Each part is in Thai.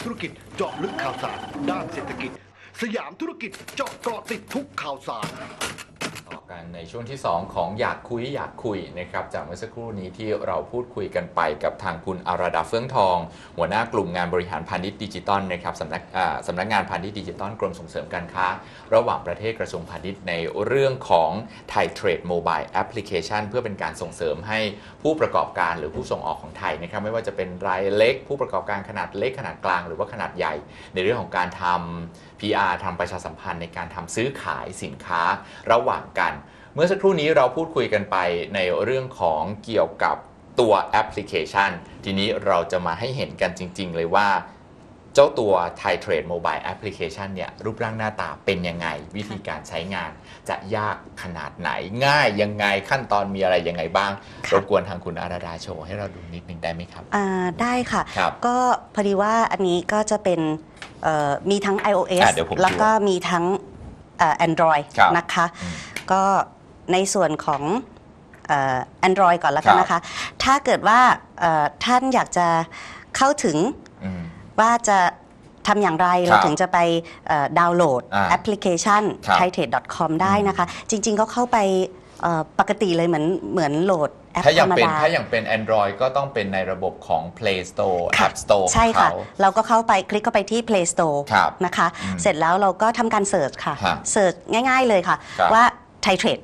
ธุรกิจเจาะลึกข่าวสารด้านเศรษฐกิจสยามธุรกิจเจาะเกาะติดทุกข่าวสารต่อกันในช่วงที่2ของอยากคุยนะครับจากเมื่อสักครู่นี้ที่เราพูดคุยกันไปกับทางคุณอาราดาเฟื่องทองหัวหน้ากลุ่มงานบริหารพาณิชย์ดิจิตอลนะครับสำนักงานพาณิชย์ดิจิตอลกรมส่งเสริมการค้าระหว่างประเทศกระทรวงพาณิชย์ในเรื่องของไทยเทรดโมบายแอปพลิเคชันเพื่อเป็นการส่งเสริมให้ผู้ประกอบการหรือผู้ส่งออกของไทยนะครับไม่ว่าจะเป็นรายเล็กผู้ประกอบการขนาดเล็กขนาดกลางหรือว่าขนาดใหญ่ในเรื่องของการทำ PR ทำประชาสัมพันธ์ในการทำซื้อขายสินค้าระหว่างกันเมื่อสักครู่นี้เราพูดคุยกันไปในเรื่องของเกี่ยวกับตัวแอปพลิเคชันทีนี้เราจะมาให้เห็นกันจริงๆเลยว่าเจ้าตัว Thai Trade Mobile Application เนี่ยรูปร่างหน้าตาเป็นยังไงวิธีการใช้งานจะยากขนาดไหนง่ายยังไงขั้นตอนมีอะไรยังไงบ้างรบกวนทางคุณอาราดาโชว์ให้เราดูนิดนึงได้ไหมครับได้ค่ะก็พอดีว่าอันนี้ก็จะเป็นมีทั้ง iOS แล้วก็มีทั้งAndroid นะคะก็ในส่วนของAndroid ก่อนแล้วกันนะคะถ้าเกิดว่าท่านอยากจะเข้าถึงว่าจะทำอย่างไรเราถึงจะไปดาวน์โหลดแอปพลิเคชัน thaitrade.com ได้นะคะจริงๆก็เข้าไปปกติเลยเหมือนโหลดแอปธรรมดาถ้าอย่างเป็น Android ก็ต้องเป็นในระบบของ Play Store App Store ใช่ค่ะเราก็เข้าไปคลิกเข้าไปที่ Play Store นะคะเสร็จแล้วเราก็ทำการเสิร์ชค่ะเสิร์ชง่ายๆเลยค่ะว่า Thai Trade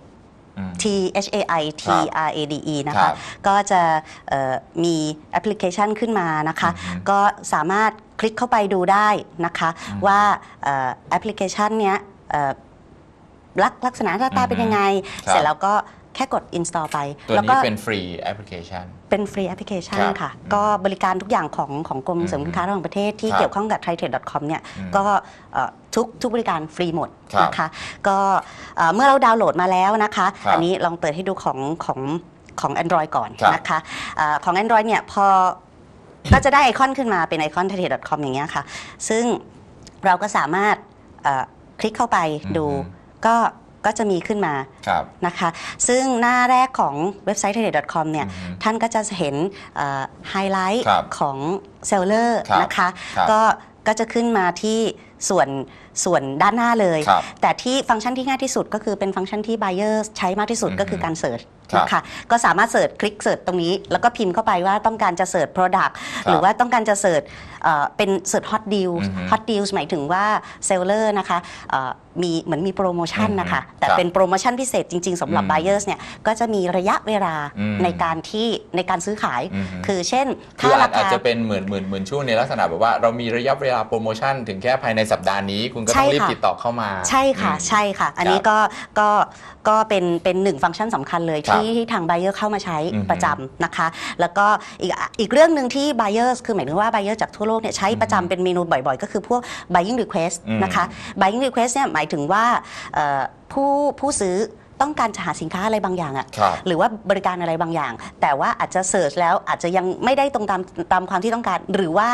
THAITRADE นะคะก็จะมีแอปพลิเคชันขึ้นมานะคะก็สามารถคลิกเข้าไปดูได้นะคะว่าแอปพลิเคชันเนี้ยลักษณะหน้าตาเป็นยังไงเสร็จแล้วก็แค่กด install ไปตัวนี้เป็นฟรีแอปพลิเคชันเป็นฟรีแอปพลิเคชันค่ะก็บริการทุกอย่างของกรมส่งเสริมการค้าระหว่างประเทศที่เกี่ยวข้องกับ thaitrade.com เนี่ยก็ทุกบริการฟรีหมดนะคะก็เมื่อเราดาวน์โหลดมาแล้วนะคะอันนี้ลองเปิดให้ดูของ Android ก่อนนะคะของ Android เนี่ยพอก็จะได้ไอคอนขึ้นมาเป็นไอคอน thaitrade.com อย่างเงี้ยค่ะซึ่งเราก็สามารถคลิกเข้าไปดูก็จะมีขึ้นมานะคะซึ่งหน้าแรกของเว็บไซต์ thaitrade.com เนี่ยท่านก็จะเห็นไฮไลท์ของเซลเลอร์นะคะก็จะขึ้นมาที่ส่วนด้านหน้าเลยแต่ที่ฟังก์ชันที่ง่ายที่สุดก็คือเป็นฟังก์ชันที่ buyer ใช้มากที่สุดก็คือการเสิร์ชนะคะก็สามารถเสิร์ชคลิกเสิร์ชตรงนี้แล้วก็พิมพ์เข้าไปว่าต้องการจะเสิร์ช product หรือว่าต้องการจะเสิร์ชเป็นเสิร์ช hot deals หมายถึงว่าเซลเลอร์นะคะเหมือนมีโปรโมชั่นนะคะแต่เป็นโปรโมชั่นพิเศษจริงๆสำหรับ buyers เนี่ยก็จะมีระยะเวลาในการซื้อขายคือเช่นถ้าราคาอาจจะเป็นเหมือนช่วงในลักษณะแบบว่าเรามีระยะเวลาโปรโมชั่นถึงแค่ภายในสัปดาห์นี้คุณก็ต้องรีบติดต่อเข้ามาใช่ค่ะอันนี้ก็เป็นหนึ่งฟังก์ชันสำคัญเลยที่ทาง buyer เข้ามาใช้ประจำนะคะแล้วก็อีกเรื่องหนึ่งที่ buyers คือหมายถึงว่า buyer จากทั่วโลกเนี่ยใช้ประจำเป็นเมนูบ่อยๆก็คือพวก buying request นะคะ buying request เนี่ยหมายถึงว่าผู้ซื้อต้องการจะหาสินค้าอะไรบางอย่างอะหรือว่าบริการอะไรบางอย่างแต่ว่าอาจจะเสิร์ชแล้วอาจจะยังไม่ได้ตรงตามความที่ต้องการหรือว่า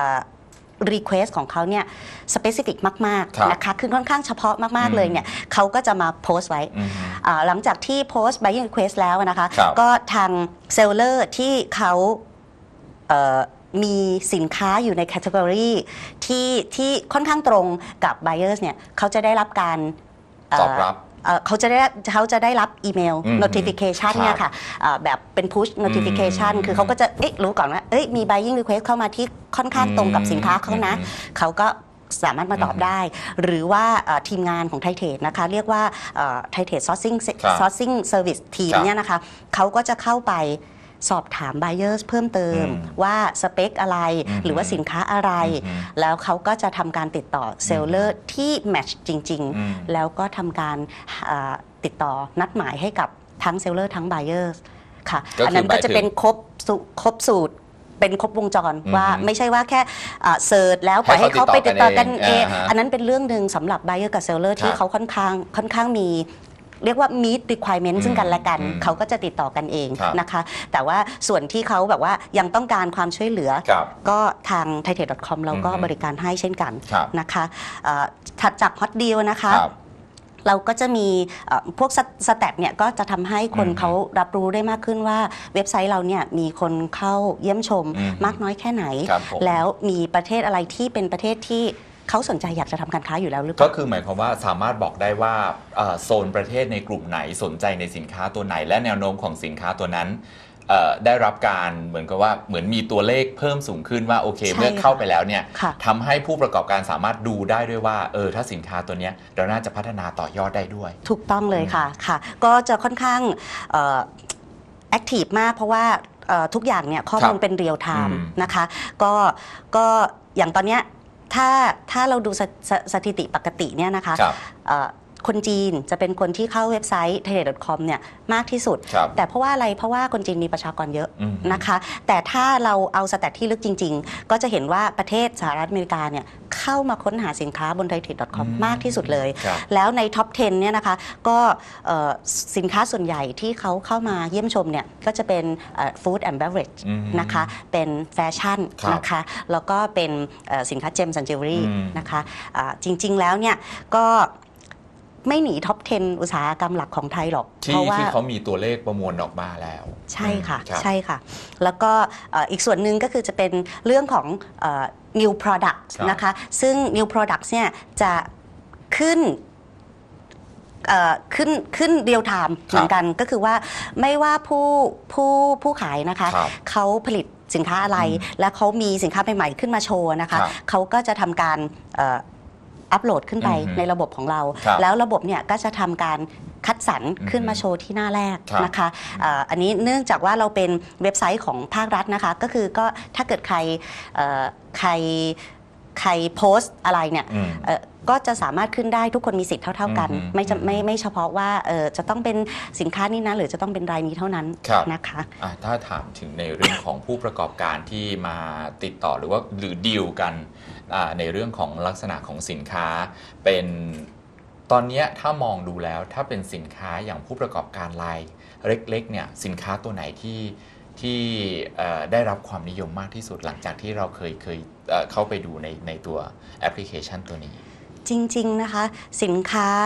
request ของเขาเนี่ย specific มากๆนะคะคือค่อนข้างเฉพาะมากๆเลยเนี่ยเขาก็จะมาโพสต์ไว้หลังจากที่โพสต์ buying request แล้วนะคะก็ทางเซลเลอร์ที่เขามีสินค้าอยู่ในแคตตากรีที่ค่อนข้างตรงกับ buyers เนี่ยเขาจะได้รับการตอบรับเขาจะได้รับอีเมล notification เนี่ยค่ะแบบเป็น push notification คือเขาก็จะรู้ก่อนว่ามี buying request เข้ามาที่ค่อนข้างตรงกับสินค้าเขานะเขาก็สามารถมาตอบได้หรือว่าทีมงานของ Thai Trade นะคะเรียกว่า Thai Trade Sourcing Service Team เนี่ยนะคะเขาก็จะเข้าไปสอบถาม buyers เพิ่มเติมว่าสเปคอะไรหรือว่าสินค้าอะไรแล้วเขาก็จะทำการติดต่อเซลเลอร์ที่แมทช์จริงๆแล้วก็ทำการติดต่อนัดหมายให้กับทั้งเซลเลอร์ทั้ง buyers ค่ะอันนั้นก็จะเป็นครบสูตรเป็นครบวงจรว่าไม่ใช่ว่าแค่เสิร์ชแล้วปล่อยให้เขาไปติดต่อกันเองอันนั้นเป็นเรื่องหนึ่งสำหรับ buyer กับ seller ที่เขาค่อนข้างมีเรียกว่า meet requirement ซึ่งกันและกันเขาก็จะติดต่อกันเองนะคะแต่ว่าส่วนที่เขาแบบว่ายังต้องการความช่วยเหลือก็ทาง thaitrade.com เราก็บริการให้เช่นกันนะคะถัดจาก hot deal นะคะเราก็จะมีพวกสแตทเนี่ยก็จะทำให้คนเขารับรู้ได้มากขึ้นว่าเว็บไซต์เราเนี่ยมีคนเข้าเยี่ยมชมมากน้อยแค่ไหนแล้วมีประเทศอะไรที่เป็นประเทศที่เขาสนใจอยากจะทำการค้าอยู่แล้วหรือเปล่าก็คือหมายความว่าสามารถบอกได้ว่าโซนประเทศในกลุ่มไหนสนใจในสินค้าตัวไหนและแนวโน้มของสินค้าตัวนั้นได้รับการเหมือนกับว่าเหมือนมีตัวเลขเพิ่มสูงขึ้นว่าโอเคเมื่อเข้าไปแล้วเนี่ยทำให้ผู้ประกอบการสามารถดูได้ด้วยว่าถ้าสินค้าตัวนี้เราน่าจะพัฒนาต่อยอดได้ด้วยถูกต้องเลยค่ะก็จะค่อนข้างแอคทีฟมากเพราะว่าทุกอย่างเนี่ยข้อมูลเป็นเรียลไทม์นะคะก็อย่างตอนเนี้ยถ้าเราดูสถิติปกติเนี่ยนะคะคนจีนจะเป็นคนที่เข้าเว็บไซต์ thailand.com เนี่ยมากที่สุดแต่เพราะว่าอะไรเพราะว่าคนจีนมีประชากรเยอะนะคะแต่ถ้าเราเอาสแตทที่ลึกจริงๆก็จะเห็นว่าประเทศสหรัฐอเมริกาเนี่ยเข้ามาค้นหาสินค้าบน thailand.com มากที่สุดเลยแล้วในท็อป 10 เนี่ยนะคะก็สินค้าส่วนใหญ่ที่เขาเข้ามาเยี่ยมชมเนี่ยก็จะเป็น food and beverage นะคะเป็นแฟชั่นนะคะแล้วก็เป็นสินค้าเจมส์แอนด์จิวเวลรี่นะคะจริงๆแล้วเนี่ยก็ไม่หนีท็อป 10 อุตสาหกรรมหลักของไทยหรอกเพราะว่าที่เขามีตัวเลขประมวลออกมาแล้วใช่ค่ะใช่ค่ะแล้วก็อีกส่วนหนึ่งก็คือจะเป็นเรื่องของnew products นะคะซึ่ง new products เนี่ยจะขึ้นเรียลไทม์เหมือนกันก็คือว่าไม่ว่าผู้ขายนะคะเขาผลิตสินค้าอะไรและเขามีสินค้าใหม่ๆขึ้นมาโชว์นะคะเขาก็จะทำการอัปโหลดขึ้นไปในระบบของเราแล้วระบบเนี่ยก็จะทำการคัดสรรขึ้นมาโชว์ที่หน้าแรกนะคะอันนี้เนื่องจากว่าเราเป็นเว็บไซต์ของภาครัฐนะคะก็คือก็ถ้าเกิดใครโพสต์อะไรเนี่ยก็จะสามารถขึ้นได้ทุกคนมีสิทธิ์เท่าๆกันไม่เฉพาะว่าจะต้องเป็นสินค้านี้นะหรือจะต้องเป็นรายนี้เท่านั้นนะคะถ้าถามถึงในเรื่องของผู้ประกอบการที่มาติดต่อหรือดีลกันในเรื่องของลักษณะของสินค้าเป็นตอนนี้ถ้ามองดูแล้วถ้าเป็นสินค้าอย่างผู้ประกอบการรายเล็กๆเนี่ยสินค้าตัวไหนที่ได้รับความนิยมมากที่สุดหลังจากที่เราเคยเข้าไปดูในตัวแอปพลิเคชันตัวนี้จริงๆนะคะสินค้า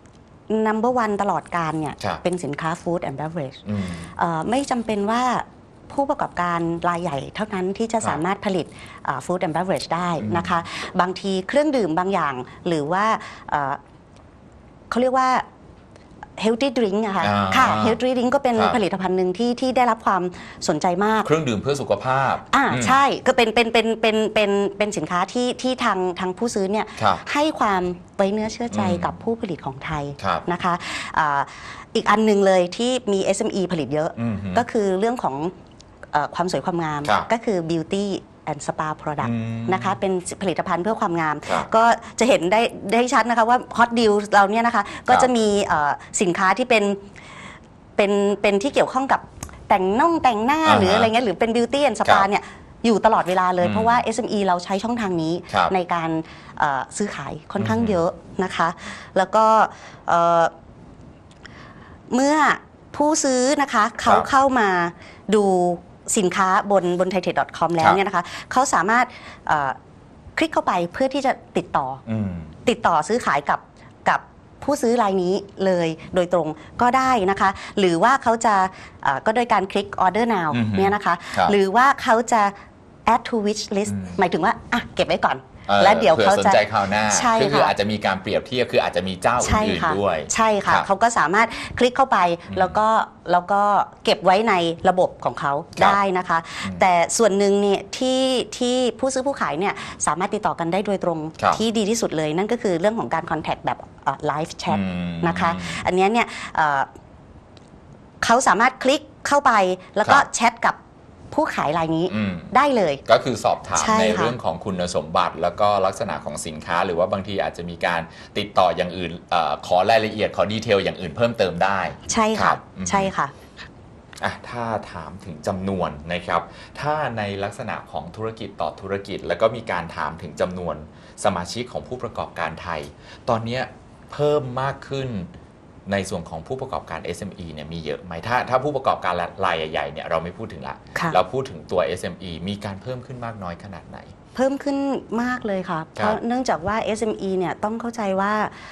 number one ตลอดการเนี่ยเป็นสินค้า food and beverage ไม่จำเป็นว่าผู้ประกอบการรายใหญ่เท่านั้นที่จะสามารถผลิต food and beverage ได้นะคะบางทีเครื่องดื่มบางอย่างหรือว่าเขาเรียกว่า healthy drink อะค่ะ healthy drink ก็เป็นผลิตภัณฑ์หนึ่งที่ได้รับความสนใจมากเครื่องดื่มเพื่อสุขภาพใช่ก็เป็นสินค้าที่ทางผู้ซื้อเนี่ยให้ความไว้เนื้อเชื่อใจกับผู้ผลิตของไทยนะคะอีกอันหนึ่งเลยที่มี SME ผลิตเยอะก็คือเรื่องของความสวยความงามก็คือ beauty and spa product นะคะเป็นผลิตภัณฑ์เพื่อความงามก็จะเห็นได้ชัดนะคะว่า hot deal เราเนี่ยนะคะก็จะมีสินค้าที่เป็นที่เกี่ยวข้องกับแต่งหน้าหรืออะไรเงี้ยหรือเป็น beauty and spa เนี่ยอยู่ตลอดเวลาเลยเพราะว่า SME เราใช้ช่องทางนี้ในการซื้อขายค่อนข้างเยอะนะคะแล้วก็เมื่อผู้ซื้อนะคะเขาเข้ามาดูสินค้าบน thailand.com แล้วเนี่ยนะคะเขาสามารถคลิกเข้าไปเพื่อที่จะติดต่อซื้อขายกับผู้ซื้อรายนี้เลยโดยตรงก็ได้นะคะหรือว่าเขาจะก็โดยการคลิก order now เนี่ยนะคะหรือว่าเขาจะ add to wish list หมายถึงว่าเก็บไว้ก่อนและเดี๋ยวเขาจะสนใจคราวหน้าคืออาจจะมีการเปรียบเทียบคืออาจจะมีเจ้าอื่นๆด้วยใช่ค่ะเขาก็สามารถคลิกเข้าไปแล้วก็เก็บไว้ในระบบของเขาได้นะคะแต่ส่วนหนึ่งเนี่ยที่ผู้ซื้อผู้ขายเนี่ยสามารถติดต่อกันได้โดยตรงที่ดีที่สุดเลยนั่นก็คือเรื่องของการคอนแทคแบบไลฟ์แชทนะคะอันนี้เนี่ยเขาสามารถคลิกเข้าไปแล้วก็แชทกับผู้ขายรายนี้ได้เลยก็คือสอบถามในเรื่องของคุณสมบัติแล้วก็ลักษณะของสินค้าหรือว่าบางทีอาจจะมีการติดต่ออย่างอื่นขอรายละเอียดขอดีเทลอย่างอื่นเพิ่มเติมได้ใช่ค่ะใช่ค่ะถ้าถามถึงจำนวนนะครับถ้าในลักษณะของธุรกิจต่อธุรกิจแล้วก็มีการถามถึงจำนวนสมาชิกของผู้ประกอบการไทยตอนนี้เพิ่มมากขึ้นในส่วนของผู้ประกอบการ SME เนี่ยมีเยอะไหมถ้าผู้ประกอบการรายใหญ่ๆเนี่ยเราไม่พูดถึงละเราพูดถึงตัว SME มีการเพิ่มขึ้นมากน้อยขนาดไหนเพิ่มขึ้นมากเลยค่ะเพราะเนื่องจากว่า SME เนี่ยต้องเข้าใจว่า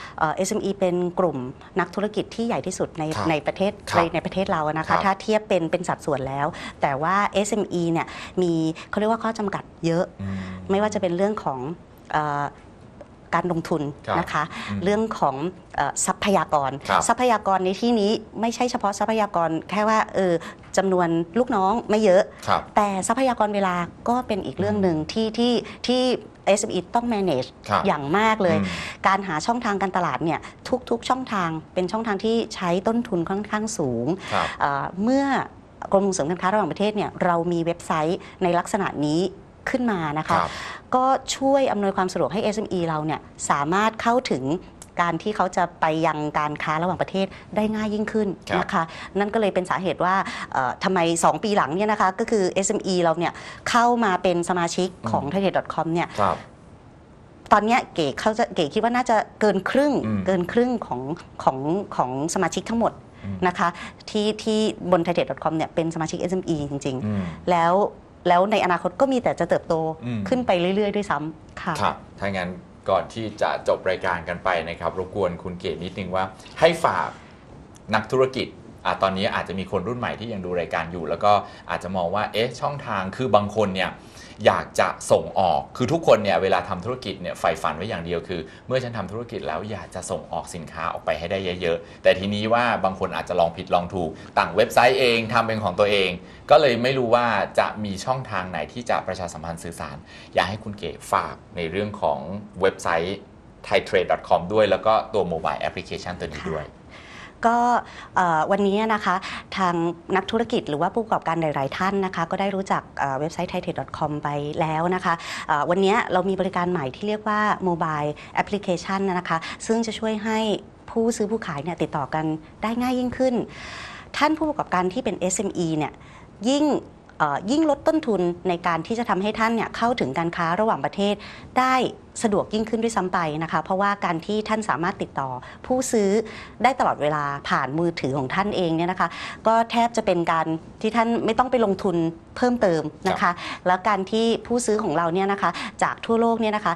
SME เป็นกลุ่มนักธุรกิจที่ใหญ่ที่สุดในประเทศเรานะคะถ้าเทียบเป็นสัดส่วนแล้วแต่ว่า SME เนี่ยมีเขาเรียกว่าข้อจำกัดเยอะไม่ว่าจะเป็นเรื่องของการลงทุนนะคะเรื่องของทรัพยากรในที่นี้ไม่ใช่เฉพาะทรัพยากรแค่ว่าจำนวนลูกน้องไม่เยอะแต่ทรัพยากรเวลาก็เป็นอีกเรื่องหนึ่งที่ SME ต้อง manage อย่างมากเลยการหาช่องทางการตลาดเนี่ยทุกช่องทางเป็นช่องทางที่ใช้ต้นทุนค่อนข้างสูงเมื่อกรมส่งเสริมการค้าระหว่างประเทศเนี่ยเรามีเว็บไซต์ในลักษณะนี้ขึ้นมานะคะก็ช่วยอำนวยความสะดวกให้ SME เราเนี่ยสามารถเข้าถึงการที่เขาจะไปยังการค้าระหว่างประเทศได้ง่ายยิ่งขึ้นนะคะนั่นก็เลยเป็นสาเหตุว่าทำไม2 ปีหลังเนี่ยนะคะก็คือ SME เราเนี่ยเข้ามาเป็นสมาชิกของ thaitrade.com เนี่ยตอนนี้เก๋คิดว่าน่าจะเกินครึ่งของสมาชิกทั้งหมดนะคะที่บน thaitrade.com เนี่ยเป็นสมาชิก SME จริงๆแล้วในอนาคตก็มีแต่จะเติบโตขึ้นไปเรื่อยๆด้วยซ้ำค่ะครับถ้างั้นก่อนที่จะจบรายการกันไปนะครับรบกวนคุณเกศนิดนึงว่าให้ฝากนักธุรกิจตอนนี้อาจจะมีคนรุ่นใหม่ที่ยังดูรายการอยู่แล้วก็อาจจะมองว่าช่องทางคือบางคนเนี่ยอยากจะส่งออกคือทุกคนเนี่ยเวลาทำธุรกิจเนี่ยใฝ่ฝันไว้อย่างเดียวคือเมื่อฉันทำธุรกิจแล้วอยากจะส่งออกสินค้าออกไปให้ได้เยอะๆแต่ทีนี้ว่าบางคนอาจจะลองผิดลองถูกตั้งเว็บไซต์เองทำเป็นของตัวเองก็เลยไม่รู้ว่าจะมีช่องทางไหนที่จะประชาสัมพันธ์สื่อสารอยากให้คุณเก๋ฝากในเรื่องของเว็บไซต์ thaitrade.com ด้วยแล้วก็ตัวโมบายแอปพลิเคชันตัวนี้ด้วยก็วันนี้นะคะทางนักธุรกิจหรือว่าผู้ประกอบการหลายๆท่านนะคะก็ได้รู้จักเว็บไซต์ thaitrade.com ไปแล้วนะคะวันนี้เรามีบริการใหม่ที่เรียกว่า Mobile Application นะคะซึ่งจะช่วยให้ผู้ซื้อผู้ขายเนี่ยติดต่อกันได้ง่ายยิ่งขึ้นท่านผู้ประกอบการที่เป็น SME เนี่ยยิ่งลดต้นทุนในการที่จะทำให้ท่านเนี่ยเข้าถึงการค้าระหว่างประเทศได้สะดวกยิ่งขึ้นด้วยซ้ำไปนะคะเพราะว่าการที่ท่านสามารถติดต่อผู้ซื้อได้ตลอดเวลาผ่านมือถือของท่านเองเนี่ยนะคะก็แทบจะเป็นการที่ท่านไม่ต้องไปลงทุนเพิ่มเติมนะคะแล้วการที่ผู้ซื้อของเราเนี่ยนะคะจากทั่วโลกเนี่ยนะคะ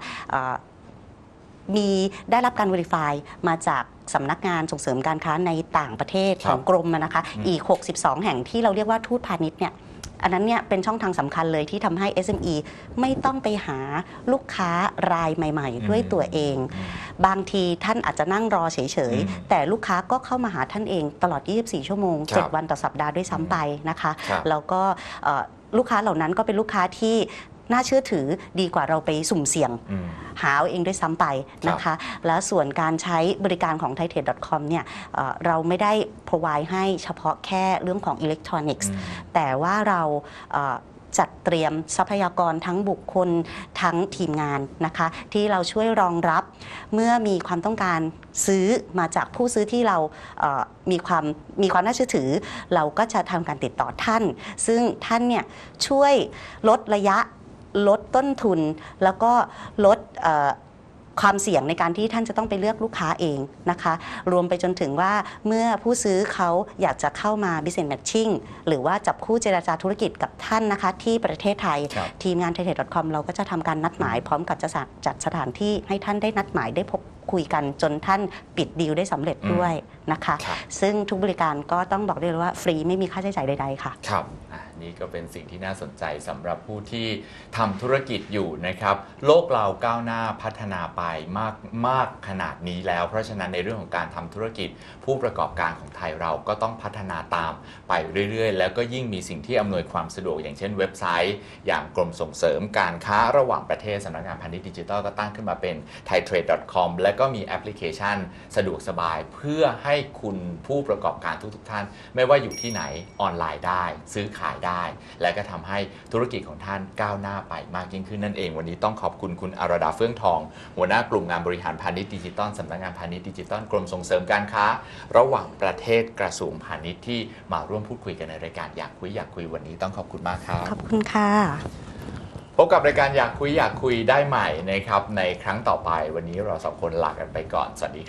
ได้รับการ verify มาจากสำนักงานส่งเสริมการค้าในต่างประเทศของกรมนะคะอีก62แห่งที่เราเรียกว่าทูตพาณิชย์เนี่ยอันนั้นเนี่ยเป็นช่องทางสำคัญเลยที่ทำให้ SME ไม่ต้องไปหาลูกค้ารายใหม่ๆด้วยตัวเองบางทีท่านอาจจะนั่งรอเฉยๆแต่ลูกค้าก็เข้ามาหาท่านเองตลอด24ชั่วโมง7วันต่อสัปดาห์ด้วยซ้ำไปนะคะแล้วก็ลูกค้าเหล่านั้นก็เป็นลูกค้าที่น่าเชื่อถือดีกว่าเราไปสุ่มเสี่ยงหาเอาเองด้วยซ้ำไปนะคะและส่วนการใช้บริการของ thaitrade.com เนี่ยเราไม่ได้ provide ให้เฉพาะแค่เรื่องของอิเล็กทรอนิกส์แต่ว่าเราจัดเตรียมทรัพยากรทั้งบุคคลทั้งทีมงานนะคะที่เราช่วยรองรับเมื่อมีความต้องการซื้อมาจากผู้ซื้อที่เรามีความน่าเชื่อถือเราก็จะทำการติดต่อท่านซึ่งท่านเนี่ยช่วยลดระยะลดต้นทุนแล้วก็ลดความเสี่ยงในการที่ท่านจะต้องไปเลือกลูกค้าเองนะคะรวมไปจนถึงว่าเมื่อผู้ซื้อเขาอยากจะเข้ามา business matching หรือว่าจับคู่เจรจาธุรกิจกับท่านนะคะที่ประเทศไทยทีมงาน thaitrade.com เราก็จะทำการนัดหมายพร้อมกับจะจัดสถานที่ให้ท่านได้นัดหมายได้พบคุยกันจนท่านปิดดีลได้สำเร็จด้วยนะคะซึ่งทุกบริการก็ต้องบอกได้เลยว่าฟรีไม่มีค่าใช้จ่ายใดๆค่ะครับนี่ก็เป็นสิ่งที่น่าสนใจสำหรับผู้ที่ทำธุรกิจอยู่นะครับโลกเราก้าวหน้าพัฒนาไปมากขนาดนี้แล้วเพราะฉะนั้นในเรื่องของการทำธุรกิจผู้ประกอบการของไทยเราก็ต้องพัฒนาตามไปเรื่อยๆแล้วก็ยิ่งมีสิ่งที่อำนวยความสะดวกอย่างเช่นเว็บไซต์อย่างกรมส่งเสริมการค้าระหว่างประเทศสำนักงานพาณิชย์ดิจิทัลก็ตั้งขึ้นมาเป็น thaitrade.com และก็มีแอปพลิเคชันสะดวกสบายเพื่อให้คุณผู้ประกอบการทุกท่านไม่ว่าอยู่ที่ไหนออนไลน์ได้ซื้อขายได้และก็ทำให้ธุรกิจของท่านก้าวหน้าไปมากยิ่งขึ้นนั่นเองวันนี้ต้องขอบคุณคุณอรดาเฟื่องทองหัวหน้ากลุ่มงานบริหารพาณิชย์ดิจิทัลสำนักงานพาณิชย์ดิจิทัลกรมส่งเสริมการค้าระหว่างประเทศกระทรวงพาณิชย์ที่มาร่วมพูดคุยกันในรายการอยากคุยวันนี้ต้องขอบคุณมากครับขอบคุณค่ะพบกับรายการอยากคุยได้ใหม่นะครับในครั้งต่อไปวันนี้เราสองคนลากันไปก่อนสวัสดี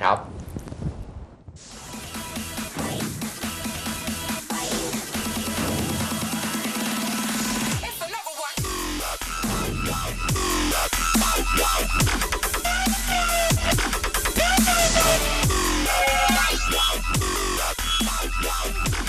ครับครับ